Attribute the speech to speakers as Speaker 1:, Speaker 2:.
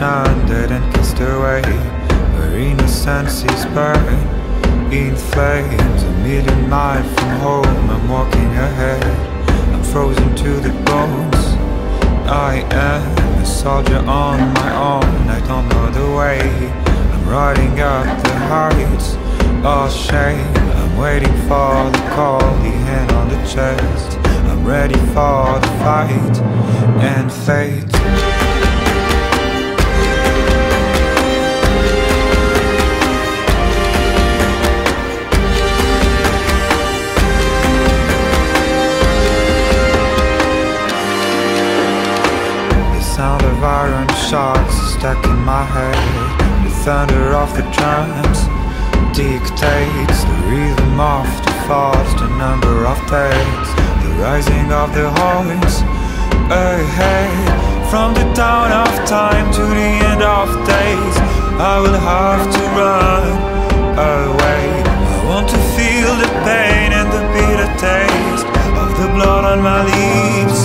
Speaker 1: stranded and cast away, where innocence is burned in flames. A million miles from home, I'm walking ahead, I'm frozen to the bones. I am a soldier on my own, I don't know the way. I'm riding up the heights of shame, I'm waiting for the call, the hand on the chest. I'm ready for the fight and fate. Sound of iron shots stuck in my head. The thunder of the drums dictates the rhythm of the falls, the number of days, the rising of the horns ahead. From the dawn of time to the end of days, I will have to run away. I want to feel the pain and the bitter taste of the blood on my lips